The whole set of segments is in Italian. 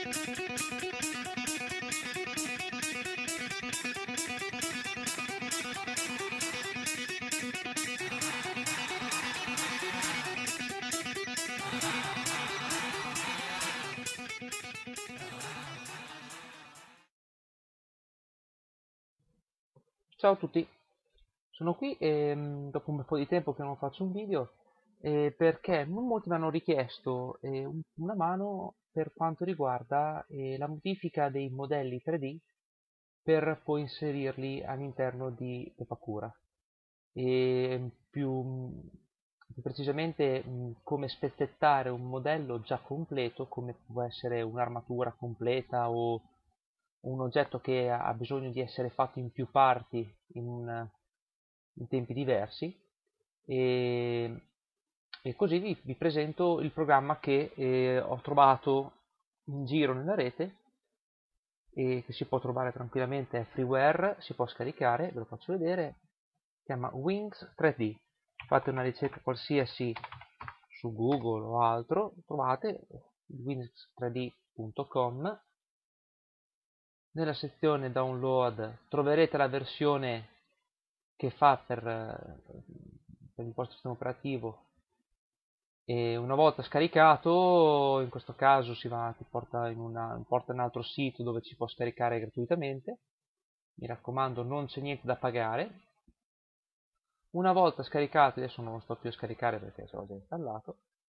Ciao a tutti, sono qui dopo un bel po' di tempo che non faccio un video perché non molti mi hanno richiesto una mano per quanto riguarda la modifica dei modelli 3D per poi inserirli all'interno di Pepakura e più precisamente come spezzettare un modello già completo come può essere un'armatura completa o un oggetto che ha bisogno di essere fatto in più parti in tempi diversi e, e così vi presento il programma che ho trovato in giro nella rete e che si può trovare tranquillamente, è freeware, si può scaricare, ve lo faccio vedere, si chiama Wings 3D. Fate una ricerca qualsiasi su Google o altro, trovate wings3d.com. Nella sezione download troverete la versione che fa per il vostro sistema operativo e una volta scaricato, in questo caso ti porta porta in un altro sito dove ci può scaricare gratuitamente. Mi raccomando, non c'è niente da pagare. Una volta scaricato, adesso non lo sto più a scaricare perché ce l'ho già installato,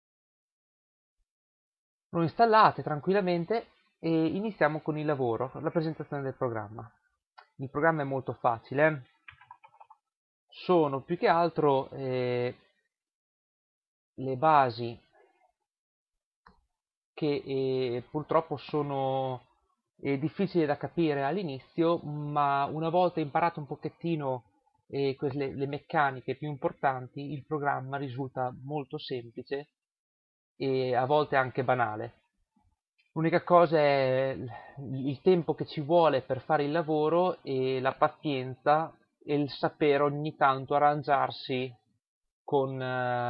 lo installate tranquillamente e iniziamo con il lavoro, la presentazione del programma. Il programma è molto facile, sono più che altro le basi che purtroppo sono difficili da capire all'inizio, ma una volta imparato un pochettino le meccaniche più importanti, il programma risulta molto semplice e a volte anche banale. L'unica cosa è il tempo che ci vuole per fare il lavoro e la pazienza e il sapere ogni tanto arrangiarsi con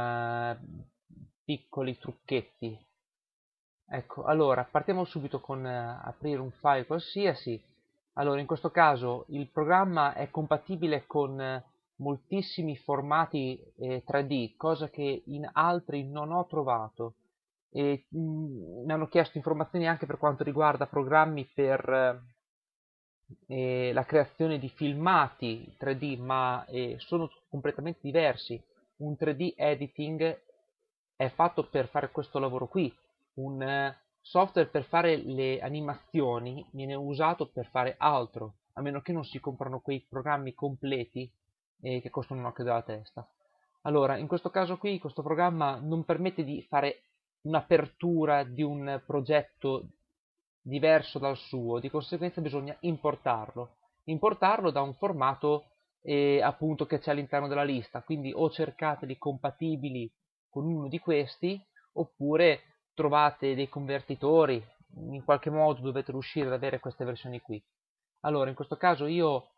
piccoli trucchetti. Ecco, allora partiamo subito con aprire un file qualsiasi. Allora, in questo caso il programma è compatibile con moltissimi formati 3D, cosa che in altri non ho trovato. Mi hanno chiesto informazioni anche per quanto riguarda programmi per la creazione di filmati 3D, ma sono completamente diversi. Un 3D editing è fatto per fare questo lavoro qui. Un software per fare le animazioni viene usato per fare altro, a meno che non si comprano quei programmi completi che costano un occhio della testa. Allora, in questo caso qui, questo programma non permette di fare un'apertura di un progetto diverso dal suo, di conseguenza bisogna importarlo da un formato appunto che c'è all'interno della lista, quindi o cercateli compatibili con uno di questi oppure trovate dei convertitori, in qualche modo dovete riuscire ad avere queste versioni qui. Allora, in questo caso io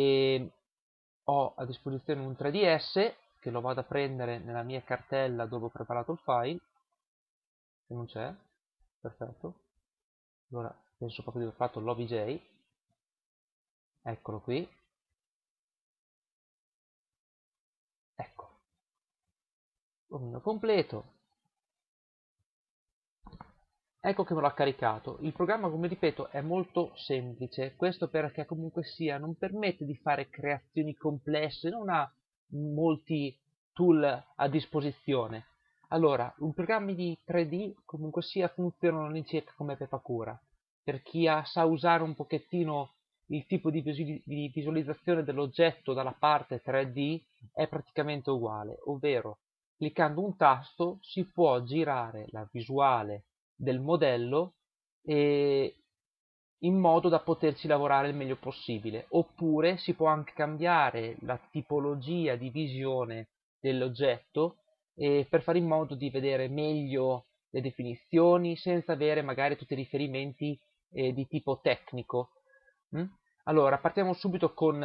ho a disposizione un 3DS che lo vado a prendere nella mia cartella dove ho preparato il file, che non c'è, perfetto. Allora penso proprio di aver fatto l'OBJ, eccolo qui, ecco, omino completo, ecco che me l'ha caricato. Il programma, come ripeto, è molto semplice, questo perché comunque sia non permette di fare creazioni complesse, non ha molti tool a disposizione. Allora, i programmi di 3D comunque sia funzionano all'incirca come Pepakura. Per chi sa usare un pochettino il tipo di visualizzazione dell'oggetto dalla parte 3D è praticamente uguale, ovvero cliccando un tasto si può girare la visuale del modello in modo da poterci lavorare il meglio possibile, oppure si può anche cambiare la tipologia di visione dell'oggetto per fare in modo di vedere meglio le definizioni senza avere magari tutti i riferimenti di tipo tecnico. Mm? Allora, partiamo subito con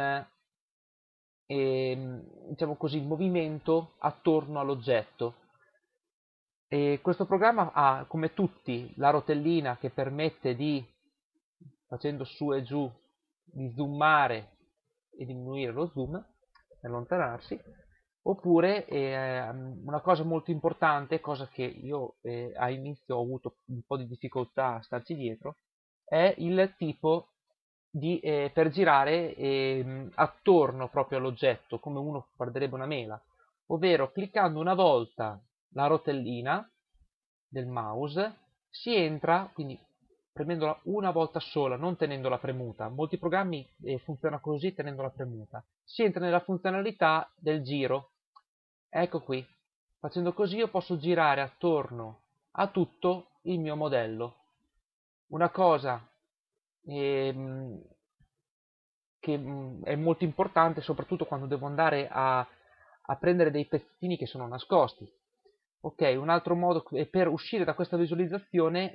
diciamo così, il movimento attorno all'oggetto. E questo programma ha, come tutti, la rotellina che permette di, facendo su e giù, di zoomare e diminuire lo zoom, allontanarsi, oppure una cosa molto importante, cosa che io a inizio ho avuto un po' di difficoltà a starci dietro, è il tipo per girare attorno proprio all'oggetto, come uno guarderebbe una mela, ovvero cliccando una volta la rotellina del mouse, si entra, quindi premendola una volta sola, non tenendola premuta. Molti programmi funzionano così tenendola premuta. Si entra nella funzionalità del giro. Ecco qui. Facendo così io posso girare attorno a tutto il mio modello. Una cosa ehm, che è molto importante soprattutto quando devo andare a prendere dei pezzettini che sono nascosti. Ok, un altro modo per uscire da questa visualizzazione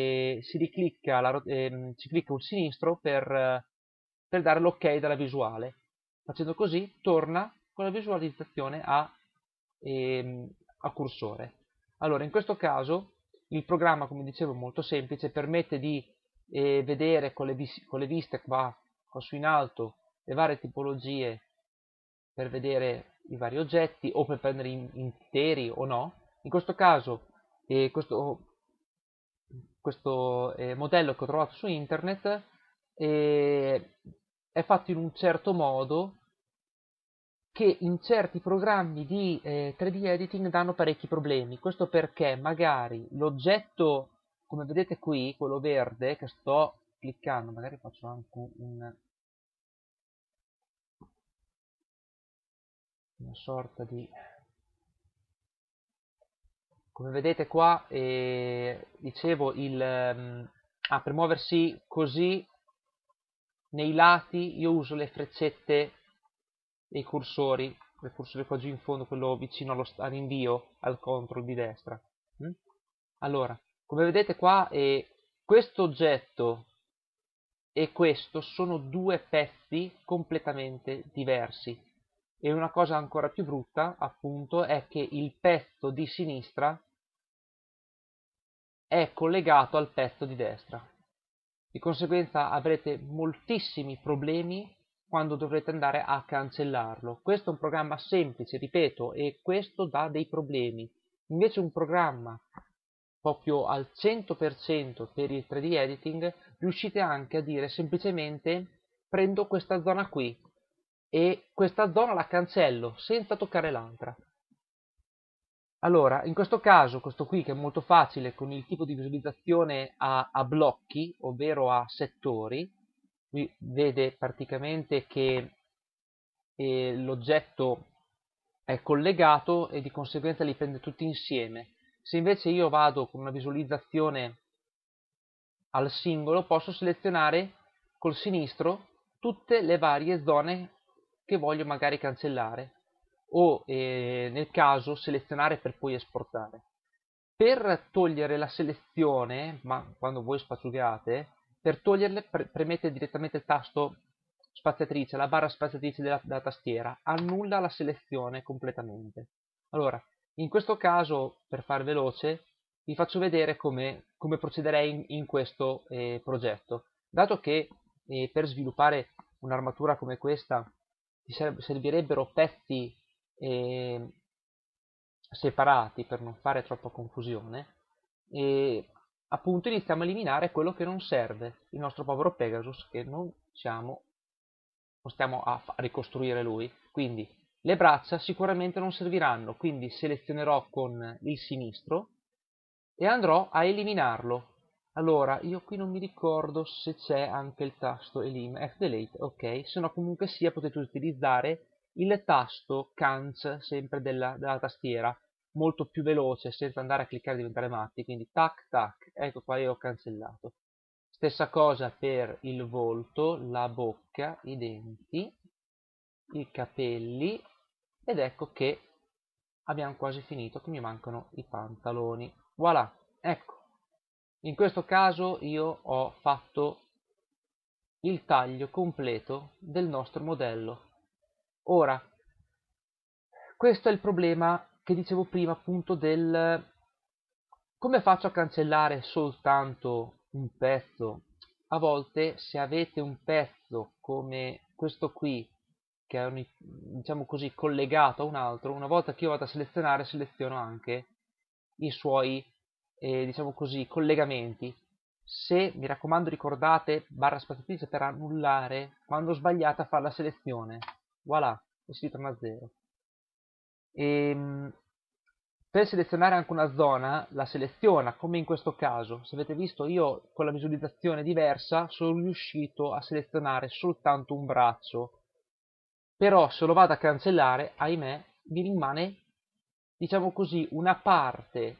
si clicca il sinistro per dare l'ok dalla visuale. Facendo così torna con la visualizzazione a cursore. Allora, in questo caso il programma, come dicevo, è molto semplice, permette di vedere con le viste qua su in alto le varie tipologie per vedere i vari oggetti o per prendere interi o no. In questo caso questo modello che ho trovato su internet è fatto in un certo modo che in certi programmi di 3D editing danno parecchi problemi. Questo perché magari l'oggetto, come vedete qui, quello verde che sto cliccando, magari faccio anche una sorta di... Come vedete qua, dicevo, per muoversi così nei lati io uso le freccette e i cursori, il cursore qua giù in fondo, quello vicino all'invio, al control di destra. Mm? Allora, come vedete qua, questo oggetto e questo sono due pezzi completamente diversi. E una cosa ancora più brutta, appunto, è che il pezzo di sinistra è collegato al pezzo di destra. Di conseguenza avrete moltissimi problemi quando dovrete andare a cancellarlo. Questo è un programma semplice, ripeto, e questo dà dei problemi. Invece un programma proprio al 100% per il 3D editing, riuscite anche a dire semplicemente prendo questa zona qui e questa zona la cancello senza toccare l'altra. Allora, in questo caso, questo qui che è molto facile con il tipo di visualizzazione a blocchi, ovvero a settori, qui vede praticamente che l'oggetto è collegato e di conseguenza li prende tutti insieme. Se invece io vado con una visualizzazione al singolo, posso selezionare col sinistro tutte le varie zone che voglio magari cancellare o nel caso selezionare per poi esportare. Per togliere la selezione, ma quando voi spaziate, per toglierle premete direttamente il tasto spaziatrice, la barra spaziatrice della tastiera, annulla la selezione completamente. Allora, in questo caso, per far veloce, vi faccio vedere come procederei in questo progetto. Dato che per sviluppare un'armatura come questa ti servirebbero pezzi eh, separati per non fare troppa confusione, e appunto iniziamo a eliminare quello che non serve, il nostro povero Pegasus che non stiamo a ricostruire lui. Quindi le braccia sicuramente non serviranno, quindi selezionerò con il sinistro e andrò a eliminarlo. Allora, io qui non mi ricordo se c'è anche il tasto F-Delete, ok, se no comunque sia potete utilizzare il tasto Canc sempre della tastiera, molto più veloce senza andare a cliccare e diventare matti, quindi tac tac, ecco qua io ho cancellato. Stessa cosa per il volto, la bocca, i denti, i capelli ed ecco che abbiamo quasi finito, che mi mancano i pantaloni. Voilà, ecco, in questo caso io ho fatto il taglio completo del nostro modello. Ora, questo è il problema che dicevo prima appunto Come faccio a cancellare soltanto un pezzo? A volte, se avete un pezzo come questo qui, che è diciamo così, collegato a un altro, una volta che io vado a selezionare, seleziono anche i suoi, diciamo così, collegamenti. Se, mi raccomando, ricordate barra spaziatrice per annullare quando sbagliate a fare la selezione. Voilà, e si ritorna a zero. Per selezionare anche una zona, la seleziona, come in questo caso. Se avete visto, io con la visualizzazione diversa sono riuscito a selezionare soltanto un braccio. Però se lo vado a cancellare, ahimè, mi rimane, diciamo così, una parte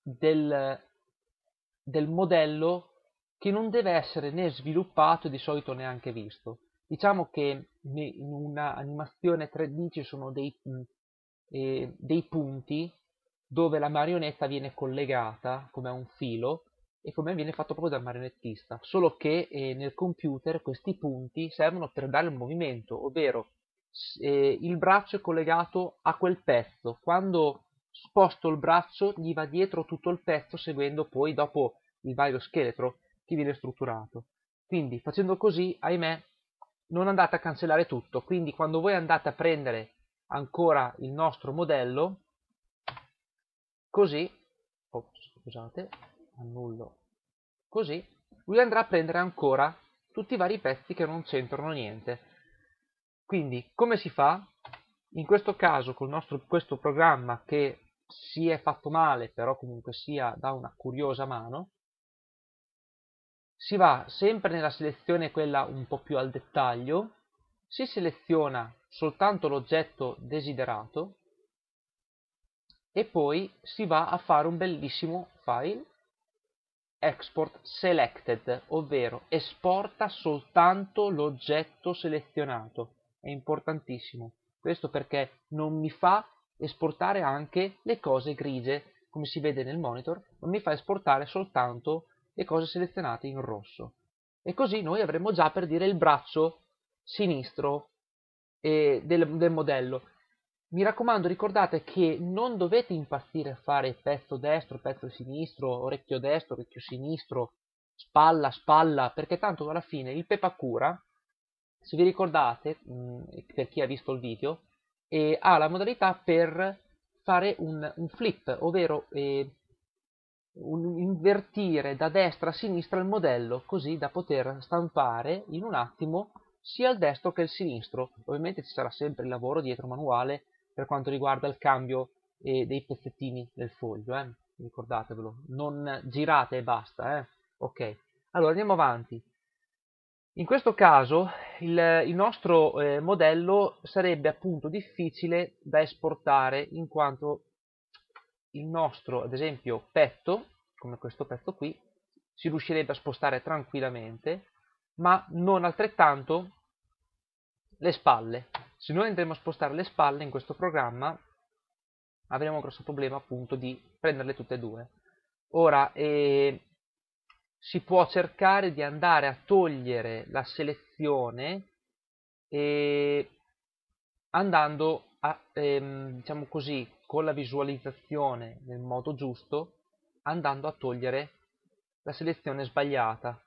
del modello che non deve essere né sviluppato e di solito neanche visto. Diciamo che in una animazione 3D ci sono dei punti dove la marionetta viene collegata come a un filo e come viene fatto proprio dal marionettista, solo che nel computer questi punti servono per dare il movimento, ovvero il braccio è collegato a quel pezzo, quando sposto il braccio gli va dietro tutto il pezzo seguendo poi dopo il vario scheletro che viene strutturato. Quindi facendo così, ahimè, non andate a cancellare tutto, quindi quando voi andate a prendere ancora il nostro modello, così, scusate, annullo, così, lui andrà a prendere ancora tutti i vari pezzi che non c'entrano niente. Quindi, come si fa? In questo caso, con questo programma che si è fatto male, però comunque sia da una curiosa mano, si va sempre nella selezione quella un po' più al dettaglio, si seleziona soltanto l'oggetto desiderato e poi si va a fare un bellissimo file export selected, ovvero esporta soltanto l'oggetto selezionato. È importantissimo. Questo perché non mi fa esportare anche le cose grigie, come si vede nel monitor, non mi fa esportare soltanto le cose selezionate in rosso. E così noi avremo già, per dire, il braccio sinistro del modello. Mi raccomando, ricordate che non dovete impazzire a fare pezzo destro, pezzo sinistro, orecchio destro, orecchio sinistro, spalla, spalla, perché tanto alla fine il Pepakura, se vi ricordate, per chi ha visto il video, ha la modalità per fare un flip, ovvero invertire da destra a sinistra il modello, così da poter stampare in un attimo sia il destro che il sinistro. Ovviamente ci sarà sempre il lavoro dietro manuale per quanto riguarda il cambio dei pezzettini del foglio, ricordatevelo, non girate e basta. Ok, allora andiamo avanti. In questo caso il nostro modello sarebbe appunto difficile da esportare in quanto il nostro, ad esempio, petto, come questo pezzo qui, si riuscirebbe a spostare tranquillamente, ma non altrettanto le spalle. Se noi andremo a spostare le spalle in questo programma, avremo un grosso problema appunto di prenderle tutte e due. Ora, si può cercare di andare a togliere la selezione andando a, diciamo così, con la visualizzazione nel modo giusto, andando a togliere la selezione sbagliata.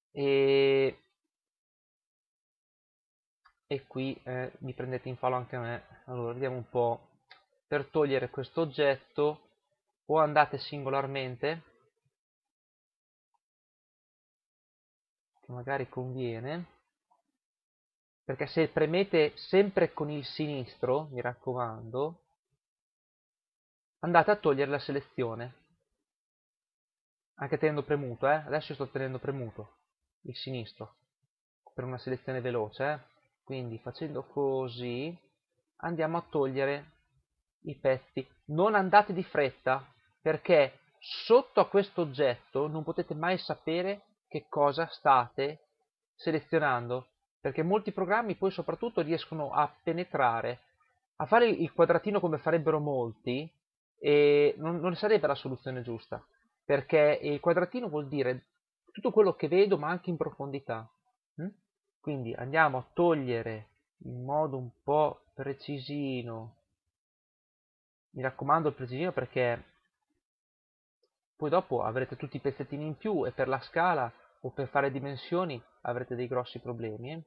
E qui mi prendete in fallo anche a me. Allora, vediamo un po'. Per togliere questo oggetto, o andate singolarmente, che magari conviene, perché se premete sempre con il sinistro, mi raccomando, andate a togliere la selezione, anche tenendo premuto, adesso sto tenendo premuto il sinistro, per una selezione veloce, quindi facendo così andiamo a togliere i pezzi. Non andate di fretta, perché sotto a questo oggetto non potete mai sapere che cosa state selezionando, perché molti programmi poi soprattutto riescono a penetrare, a fare il quadratino come farebbero molti, e non sarebbe la soluzione giusta, perché il quadratino vuol dire tutto quello che vedo ma anche in profondità. Quindi andiamo a togliere in modo un po' precisino, mi raccomando il precisino perché poi dopo avrete tutti i pezzettini in più e per la scala o per fare dimensioni avrete dei grossi problemi.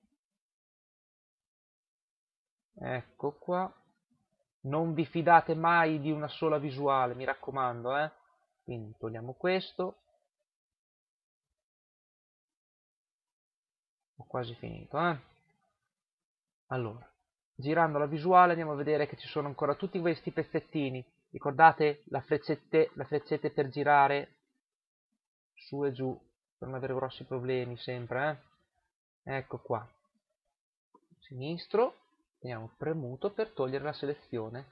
Ecco qua. Non vi fidate mai di una sola visuale, mi raccomando, eh. Quindi togliamo questo. Ho quasi finito, eh. Allora, girando la visuale andiamo a vedere che ci sono ancora tutti questi pezzettini. Ricordate le freccette per girare su e giù, per non avere grossi problemi sempre, eh. Ecco qua. Sinistro, teniamo premuto per togliere la selezione.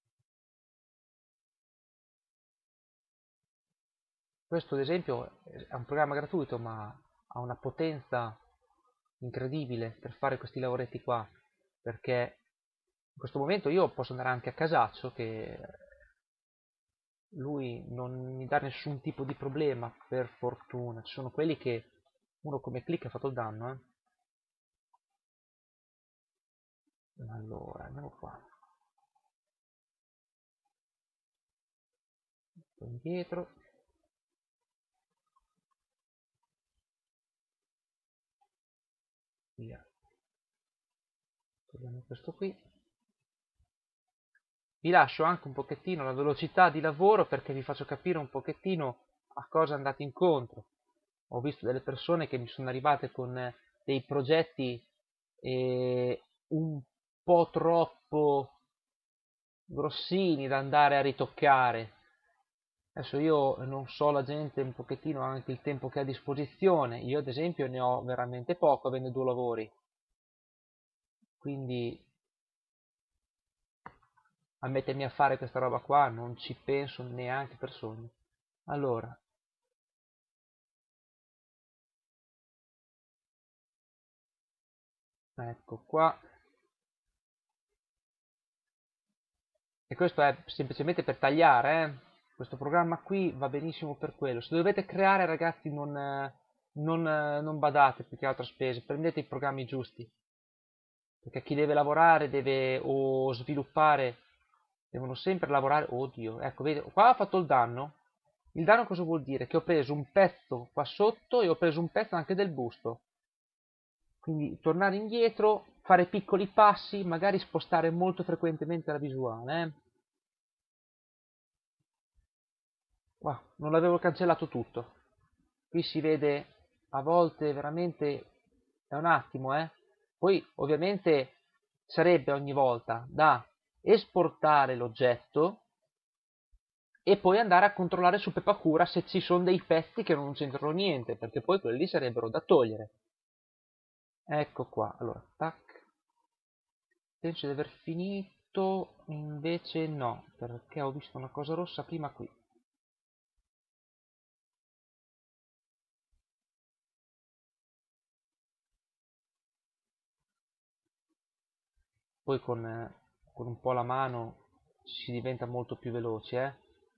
Questo ad esempio è un programma gratuito ma ha una potenza incredibile per fare questi lavoretti qua, perché in questo momento io posso andare anche a casaccio che lui non mi dà nessun tipo di problema, per fortuna. Ci sono quelli che uno come clic ha fatto il danno, Allora, andiamo qua. Indietro. Via. Togliamo questo qui. Vi lascio anche un pochettino la velocità di lavoro perché vi faccio capire un pochettino a cosa andate incontro. Ho visto delle persone che mi sono arrivate con dei progetti un po' troppo grossini da andare a ritoccare. Adesso io non so la gente un pochettino anche il tempo che ha a disposizione. Io ad esempio ne ho veramente poco avendo 2 lavori. Quindi a mettermi a fare questa roba qua non ci penso neanche per sogno. Allora, ecco qua. E questo è semplicemente per tagliare, Questo programma qui va benissimo per quello. Se dovete creare, ragazzi, non badate più che altro a spese, prendete i programmi giusti. Perché chi deve lavorare o sviluppare, devono sempre lavorare. Oddio, ecco, vedi, qua ho fatto il danno. Il danno cosa vuol dire? Che ho preso un pezzo qua sotto e ho preso un pezzo anche del busto. Quindi tornare indietro, fare piccoli passi, magari spostare molto frequentemente la visuale. Wow, non l'avevo cancellato tutto. Qui si vede a volte veramente è un attimo, Poi ovviamente sarebbe ogni volta da esportare l'oggetto e poi andare a controllare su Pepacura se ci sono dei pezzi che non c'entrano niente, perché poi quelli sarebbero da togliere. Ecco qua, allora, tac. Penso di aver finito, invece no, perché ho visto una cosa rossa prima qui. Poi con un po' la mano si diventa molto più veloci, A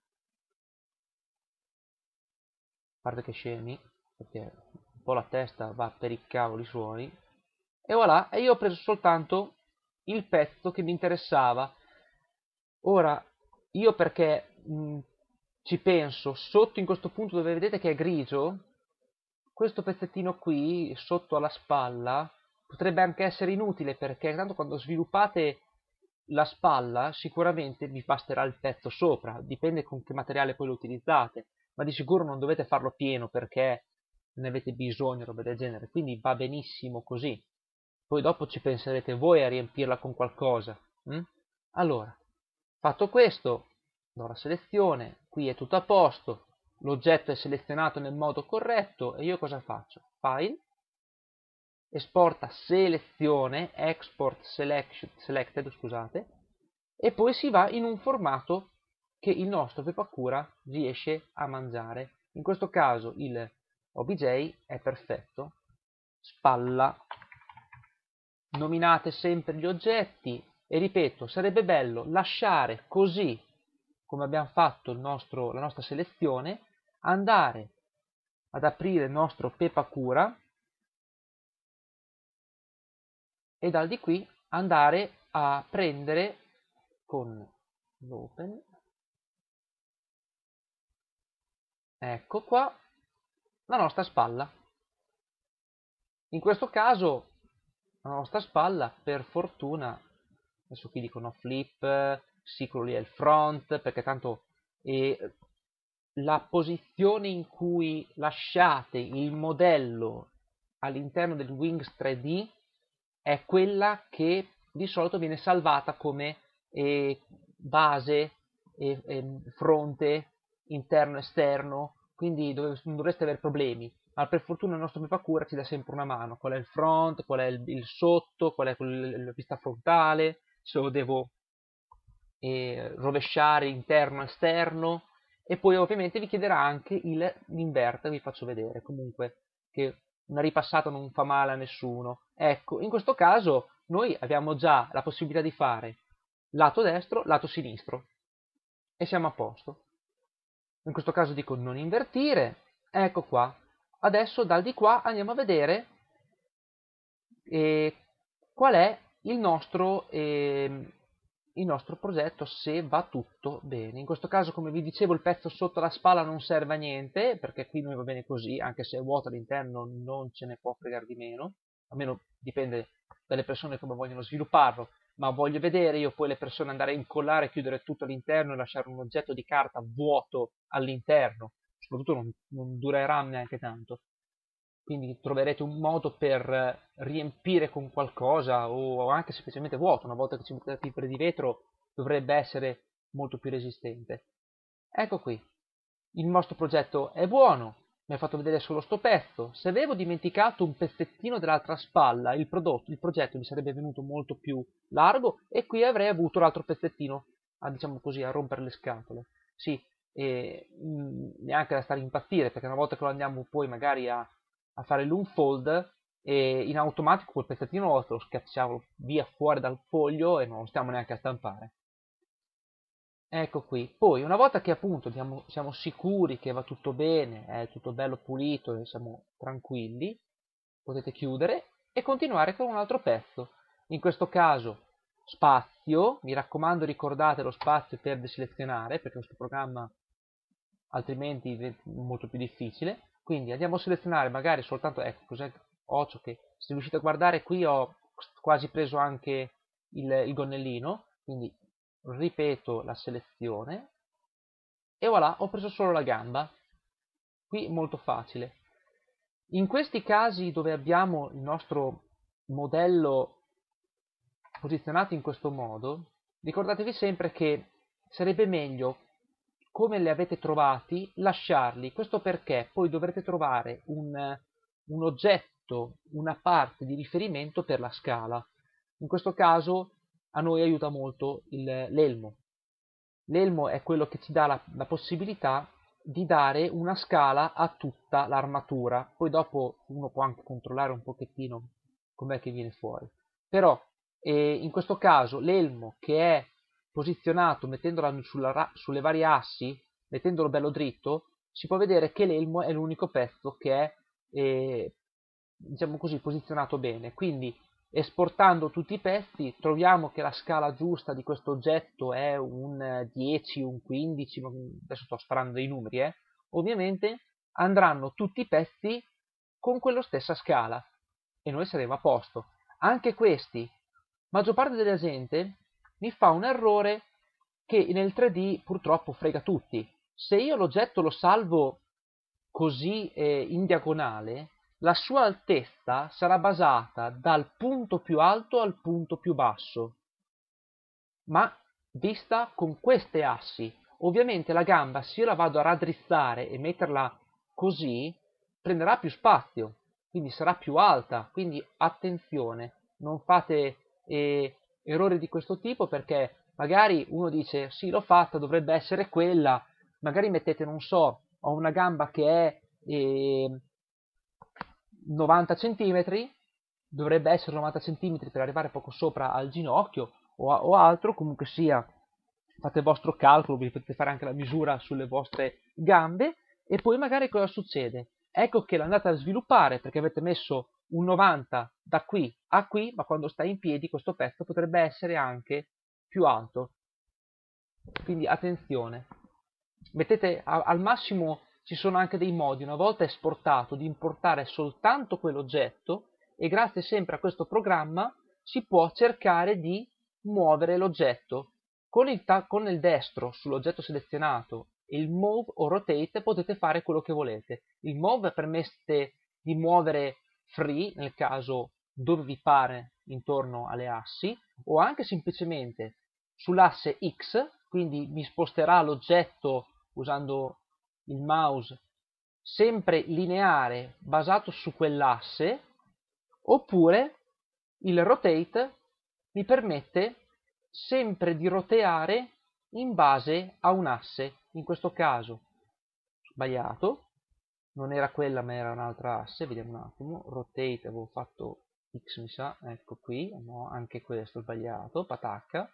parte che scemi, perché un po' la testa va per i cavoli suoi. E voilà, e io ho preso soltanto il pezzo che mi interessava. Ora, io perché ci penso, sotto in questo punto dove vedete che è grigio, questo pezzettino qui, sotto alla spalla, potrebbe anche essere inutile perché tanto quando sviluppate la spalla sicuramente vi basterà il pezzo sopra, dipende con che materiale poi lo utilizzate, ma di sicuro non dovete farlo pieno perché ne avete bisogno, roba del genere, quindi va benissimo così. Poi dopo ci penserete voi a riempirla con qualcosa. Allora, fatto questo, do la selezione, qui è tutto a posto, l'oggetto è selezionato nel modo corretto e io cosa faccio? File, esporta selezione, export selected, scusate, e poi si va in un formato che il nostro Pepacura riesce a mangiare. In questo caso il OBJ è perfetto, spalla, nominate sempre gli oggetti e ripeto, sarebbe bello lasciare così come abbiamo fatto la nostra selezione, andare ad aprire il nostro Pepacura e dal di qui andare a prendere con l'open ecco qua la nostra spalla. In questo caso la nostra spalla, per fortuna, adesso qui dicono flip, sì, quello lì è il front, perché tanto la posizione in cui lasciate il modello all'interno del Wings 3D è quella che di solito viene salvata come base, fronte, interno, esterno, quindi non dovreste avere problemi. Ma per fortuna il nostro Mipakura ci dà sempre una mano, qual è il front, qual è il sotto, qual è la vista frontale, se lo devo rovesciare interno, esterno, e poi ovviamente vi chiederà anche l'inverter, vi faccio vedere, comunque, che una ripassata non fa male a nessuno. Ecco, in questo caso noi abbiamo già la possibilità di fare lato destro, lato sinistro, e siamo a posto. In questo caso dico non invertire, ecco qua. Adesso dal di qua andiamo a vedere qual è il nostro progetto, se va tutto bene. In questo caso, come vi dicevo, il pezzo sotto la spalla non serve a niente, perché qui noi va bene così, anche se è vuoto all'interno non ce ne può fregare di meno, almeno dipende dalle persone come vogliono svilupparlo, ma voglio vedere io poi le persone andare a incollare, chiudere tutto all'interno e lasciare un oggetto di carta vuoto all'interno, soprattutto non durerà neanche tanto. Quindi troverete un modo per riempire con qualcosa o anche semplicemente vuoto. Una volta che ci mettete il di vetro dovrebbe essere molto più resistente. Ecco qui, il nostro progetto è buono, mi ha fatto vedere solo sto pezzo. Se avevo dimenticato un pezzettino dell'altra spalla, il progetto mi sarebbe venuto molto più largo e qui avrei avuto l'altro pezzettino, diciamo così, a rompere le scatole. Sì, neanche da stare a impazzire, perché una volta che lo andiamo poi magari a fare l'unfold, e in automatico quel pezzettino lo schiacciamo via fuori dal foglio e non lo stiamo neanche a stampare. Ecco qui. Poi, una volta che appunto siamo sicuri che va tutto bene, è tutto bello pulito e siamo tranquilli, potete chiudere e continuare con un altro pezzo. In questo caso spazio, mi raccomando ricordate lo spazio per deselezionare, perché questo programma altrimenti diventa molto più difficile. Quindi andiamo a selezionare magari soltanto, ecco, cos'è occhio che se riuscite a guardare qui ho quasi preso anche il gonnellino, quindi ripeto la selezione e voilà, ho preso solo la gamba. Qui molto facile. In questi casi dove abbiamo il nostro modello posizionato in questo modo, ricordatevi sempre che sarebbe meglio, come li avete trovati, lasciarli. Questo perché poi dovrete trovare un oggetto, una parte di riferimento per la scala. In questo caso a noi aiuta molto l'elmo. L'elmo è quello che ci dà la possibilità di dare una scala a tutta l'armatura. Poi dopo uno può anche controllare un pochettino com'è che viene fuori. Però in questo caso l'elmo che è posizionato mettendola sulle varie assi, mettendolo bello dritto, si può vedere che l'elmo è l'unico pezzo che è diciamo così posizionato bene. Quindi esportando tutti i pezzi troviamo che la scala giusta di questo oggetto è un 10, un 15, adesso sto sparando dei numeri, ovviamente andranno tutti i pezzi con quella stessa scala e noi saremo a posto. Anche questi, maggior parte della gente mi fa un errore che nel 3D purtroppo frega tutti. Se io l'oggetto lo salvo così in diagonale, la sua altezza sarà basata dal punto più alto al punto più basso, ma vista con queste assi. Ovviamente la gamba, se io la vado a raddrizzare e metterla così, prenderà più spazio, quindi sarà più alta. Quindi attenzione, non fate errori di questo tipo, perché magari uno dice sì, l'ho fatta, dovrebbe essere quella, magari mettete, non so, ho una gamba che è 90 cm, dovrebbe essere 90 cm per arrivare poco sopra al ginocchio o altro, comunque sia, fate il vostro calcolo, vi potete fare anche la misura sulle vostre gambe e poi magari cosa succede? Ecco che l'andate a sviluppare perché avete messo un 90 da qui a qui, ma quando sta in piedi questo pezzo potrebbe essere anche più alto. Quindi attenzione, mettete al massimo ci sono anche dei modi, una volta esportato, di importare soltanto quell'oggetto, e grazie sempre a questo programma si può cercare di muovere l'oggetto. Con il destro sull'oggetto selezionato e il Move o Rotate potete fare quello che volete. Il Move permette di muovere free, nel caso dove vi pare intorno alle assi, o anche semplicemente sull'asse X, quindi mi sposterà l'oggetto usando il mouse sempre lineare basato su quell'asse, oppure il Rotate mi permette sempre di roteare in base a un asse. In questo caso sbagliato, non era quella ma era un'altra asse, vediamo un attimo, Rotate avevo fatto X mi sa, ecco qui, no, anche questo sbagliato, patacca,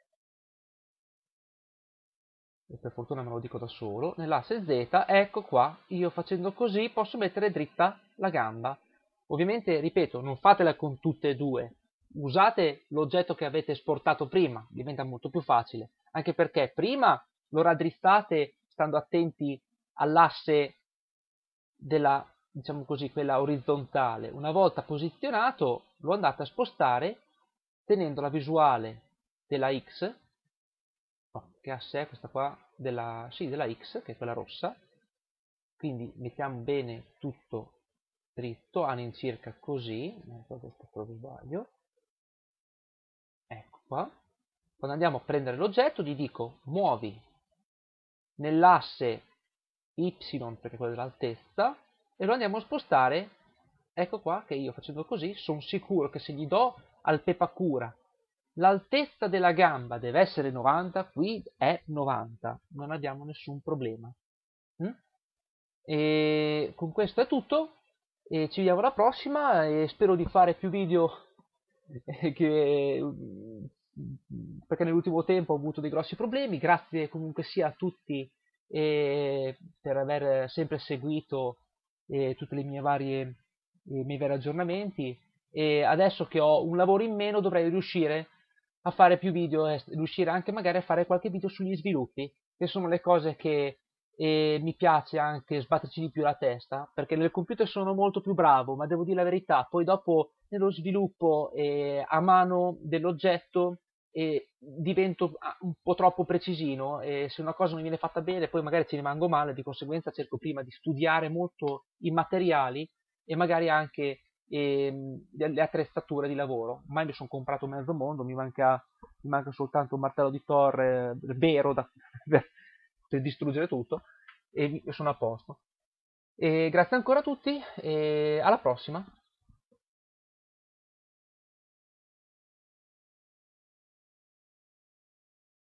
e per fortuna me lo dico da solo, nell'asse Z, ecco qua, io facendo così posso mettere dritta la gamba. Ovviamente, ripeto, non fatela con tutte e due, usate l'oggetto che avete esportato prima, diventa molto più facile, anche perché prima lo raddrizzate stando attenti all'asse della, diciamo così, quella orizzontale. Una volta posizionato lo andate a spostare tenendo la visuale della X, che asse è questa qua, sì, della X, che è quella rossa, quindi mettiamo bene tutto dritto, all'incirca così, questo sbaglio, ecco qua. Quando andiamo a prendere l'oggetto gli dico muovi nell'asse Y, perché è quello dell'altezza, e lo andiamo a spostare, ecco qua che io facendo così sono sicuro che se gli do al Pepacura l'altezza della gamba deve essere 90, qui è 90, non abbiamo nessun problema. E con questo è tutto, e ci vediamo alla prossima, e spero di fare più video perché nell'ultimo tempo ho avuto dei grossi problemi. Grazie comunque sia a tutti per aver sempre seguito tutte le mie i miei vari aggiornamenti, e adesso che ho un lavoro in meno dovrei riuscire a fare più video e riuscire anche magari a fare qualche video sugli sviluppi, che sono le cose che mi piace anche sbatterci di più la testa, perché nel computer sono molto più bravo, ma devo dire la verità, poi dopo nello sviluppo a mano dell'oggetto divento un po' troppo precisino, e se una cosa non viene fatta bene poi magari ci rimango male, di conseguenza cerco prima di studiare molto i materiali e magari anche le attrezzature di lavoro. Ormai mi sono comprato mezzo mondo, mi manca soltanto un martello di Thor vero per distruggere tutto, e sono a posto. E grazie ancora a tutti e alla prossima.